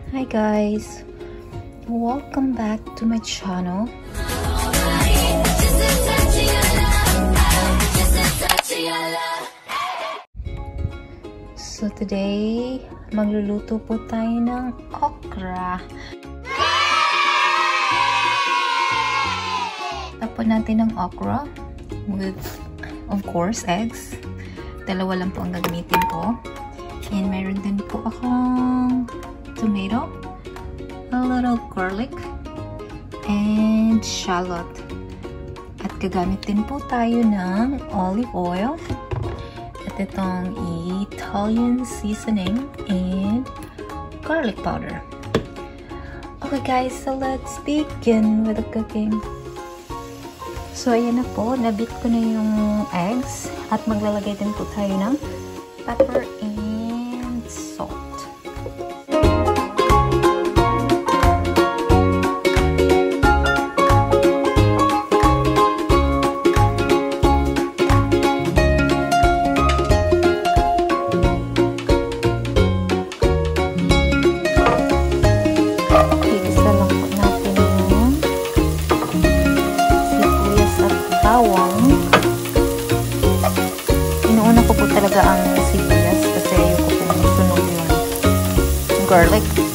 Hi guys, welcome back to my channel. So today, magluluto po tayo ng okra. Tapon natin ng okra with, of course, eggs. Dalawa lang po ang gagamitin ko. And meron din po akong tomato, a little garlic, and shallot. At gagamit din po tayo ng olive oil. At itong Italian seasoning and garlic powder. Okay guys, so let's begin with the cooking. So ayan na po, nabit ko na yung eggs at maglalagay din po tayo ng pepper and salt. Inuuna ko po talaga ang sibuyas kasi ayoko po sunog yung garlic.